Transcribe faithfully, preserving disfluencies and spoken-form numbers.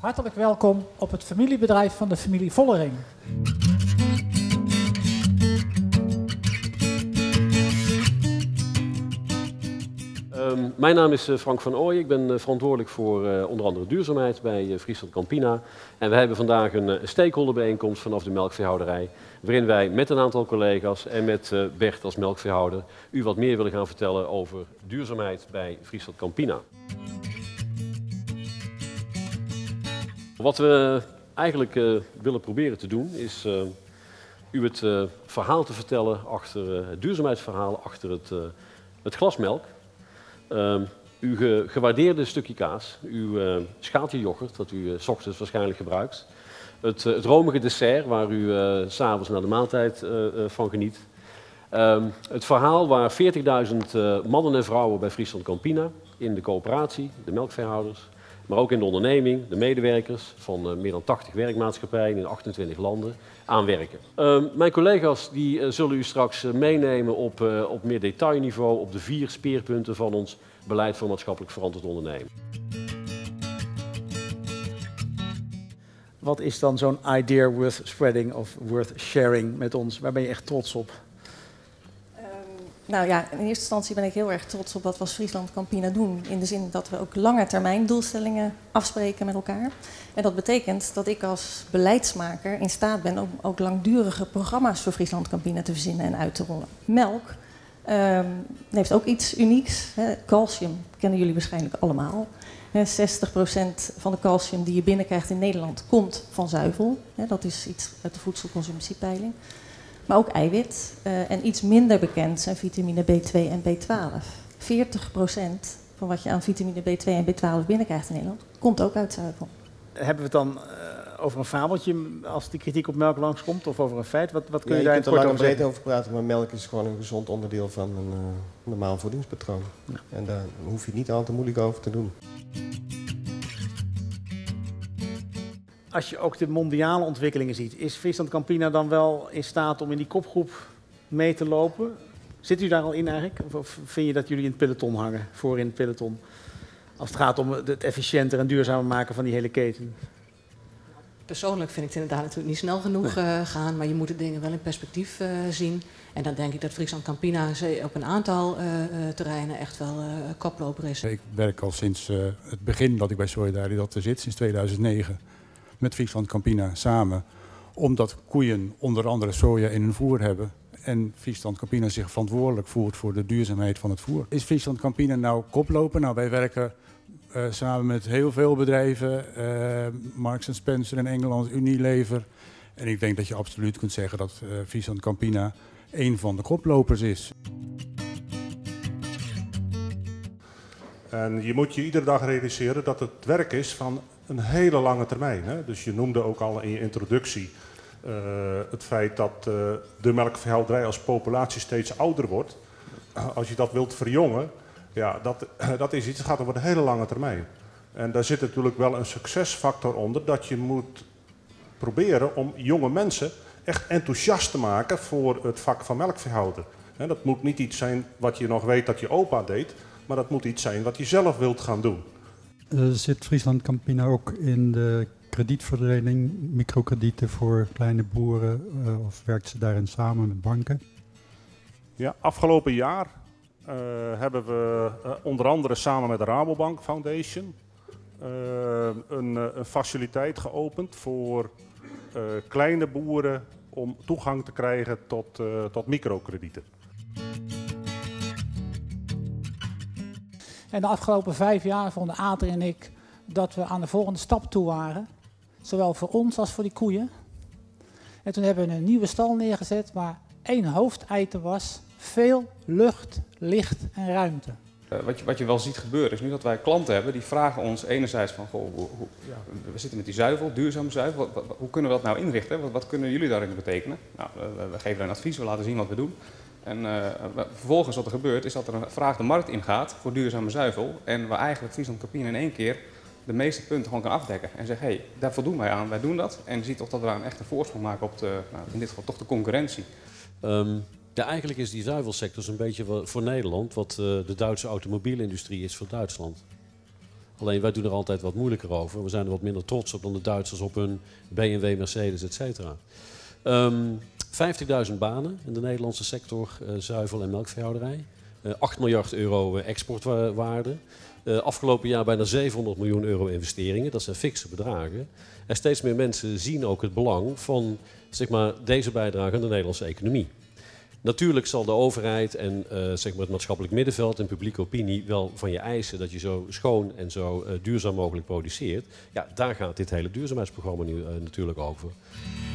Hartelijk welkom op het familiebedrijf van de familie Vollering. Um, mijn naam is Frank van Ooyen. Ik ben uh, verantwoordelijk voor uh, onder andere duurzaamheid bij uh, Friesland Campina. En we hebben vandaag een, een stakeholderbijeenkomst vanaf de melkveehouderij, waarin wij met een aantal collega's en met uh, Bert als melkveehouder u wat meer willen gaan vertellen over duurzaamheid bij Friesland Campina. Wat we eigenlijk uh, willen proberen te doen is uh, u het uh, verhaal te vertellen achter uh, het duurzaamheidsverhaal achter het, uh, het glas melk. Uh, uw ge gewaardeerde stukje kaas, uw uh, schaaltje yoghurt dat u uh, 's ochtends waarschijnlijk gebruikt. Het, uh, het romige dessert waar u uh, 's avonds na de maaltijd uh, uh, van geniet. Uh, het verhaal waar veertigduizend uh, mannen en vrouwen bij Friesland Campina in de coöperatie, de melkveehouders, maar ook in de onderneming, de medewerkers van uh, meer dan tachtig werkmaatschappijen in achtentwintig landen aan werken. Uh, mijn collega's die, uh, zullen u straks uh, meenemen op, uh, op meer detailniveau op de vier speerpunten van ons beleid voor maatschappelijk verantwoord ondernemen. Wat is dan zo'n idea worth spreading of worth sharing met ons? Waar ben je echt trots op? Nou ja, in eerste instantie ben ik heel erg trots op wat we als Friesland Campina doen. In de zin dat we ook lange termijn doelstellingen afspreken met elkaar. En dat betekent dat ik als beleidsmaker in staat ben om ook langdurige programma's voor Friesland Campina te verzinnen en uit te rollen. Melk um, heeft ook iets unieks. Hè. Calcium kennen jullie waarschijnlijk allemaal. zestig procent van de calcium die je binnenkrijgt in Nederland komt van zuivel. Dat is iets uit de voedselconsumptiepeiling. Maar ook eiwit. Uh, en iets minder bekend zijn vitamine B twee en B twaalf. veertig procent van wat je aan vitamine B twee en B twaalf binnenkrijgt in Nederland komt ook uit zuivel. Hebben we het dan uh, over een fabeltje als die kritiek op melk langskomt of over een feit? Wat, wat kun ja, je, je daar kunt er lang over breed over praten, maar melk is gewoon een gezond onderdeel van een uh, normaal voedingspatroon. Ja. En daar hoef je niet al te moeilijk over te doen. Als je ook de mondiale ontwikkelingen ziet, is Friesland Campina dan wel in staat om in die kopgroep mee te lopen? Zit u daar al in eigenlijk? Of vind je dat jullie in het peloton hangen, voor in het peloton? Als het gaat om het efficiënter en duurzamer maken van die hele keten. Persoonlijk vind ik het inderdaad natuurlijk niet snel genoeg uh, gaan, maar je moet de dingen wel in perspectief uh, zien. En dan denk ik dat Friesland Campina op een aantal uh, uh, terreinen echt wel uh, koploper is. Ik werk al sinds uh, het begin dat ik bij Solidaridad zit, sinds tweeduizend negen. Met Friesland Campina samen, omdat koeien onder andere soja in hun voer hebben en Friesland Campina zich verantwoordelijk voert voor de duurzaamheid van het voer. Is Friesland Campina nou koploper? Nou, wij werken uh, samen met heel veel bedrijven, uh, Marks and Spencer in Engeland, Unilever. En ik denk dat je absoluut kunt zeggen dat uh, Friesland Campina een van de koplopers is. En je moet je iedere dag realiseren dat het werk is van een hele lange termijn. Hè? Dus je noemde ook al in je introductie uh, het feit dat uh, de melkveehouderij als populatie steeds ouder wordt. Als je dat wilt verjongen, ja, dat, dat is iets, dat gaat over een hele lange termijn. En daar zit natuurlijk wel een succesfactor onder, dat je moet proberen om jonge mensen echt enthousiast te maken voor het vak van melkveehouder. En dat moet niet iets zijn wat je nog weet dat je opa deed, maar dat moet iets zijn wat je zelf wilt gaan doen. Uh, zit Friesland Campina ook in de kredietverlening, microkredieten voor kleine boeren, uh, of werkt ze daarin samen met banken? Ja, afgelopen jaar uh, hebben we uh, onder andere samen met de Rabobank Foundation uh, een, uh, een faciliteit geopend voor uh, kleine boeren om toegang te krijgen tot, uh, tot microkredieten. En de afgelopen vijf jaar vonden Ater en ik dat we aan de volgende stap toe waren. Zowel voor ons als voor die koeien. En toen hebben we een nieuwe stal neergezet waar één hoofditem was: veel lucht, licht en ruimte. Uh, wat, je, wat je wel ziet gebeuren is nu dat wij klanten hebben die vragen ons enerzijds van, goh, hoe, hoe, ja, we zitten met die zuivel, duurzame zuivel, wat, wat, hoe kunnen we dat nou inrichten? Wat, wat kunnen jullie daarin betekenen? Nou, we, we geven een advies, we laten zien wat we doen. En uh, vervolgens wat er gebeurt is dat er een vraag de markt ingaat voor duurzame zuivel. En waar eigenlijk Friesland Campina in één keer de meeste punten gewoon kan afdekken. En zegt, hé, hey, daar voldoen wij aan, wij doen dat. En je ziet toch dat we een echte voorsprong maken op de, nou, in dit geval toch de concurrentie. Um, ja, eigenlijk is die zuivelsector een beetje voor Nederland wat uh, de Duitse automobielindustrie is voor Duitsland. Alleen wij doen er altijd wat moeilijker over. We zijn er wat minder trots op dan de Duitsers op hun B M W, Mercedes, et cetera. Um, vijftigduizend banen in de Nederlandse sector uh, zuivel- en melkveehouderij. Uh, acht miljard euro exportwaarde. Uh, afgelopen jaar bijna zevenhonderd miljoen euro investeringen. Dat zijn fikse bedragen. En steeds meer mensen zien ook het belang van zeg maar, deze bijdrage aan de Nederlandse economie. Natuurlijk zal de overheid en uh, zeg maar het maatschappelijk middenveld en publieke opinie wel van je eisen dat je zo schoon en zo uh, duurzaam mogelijk produceert. Ja, daar gaat dit hele duurzaamheidsprogramma nu uh, natuurlijk over.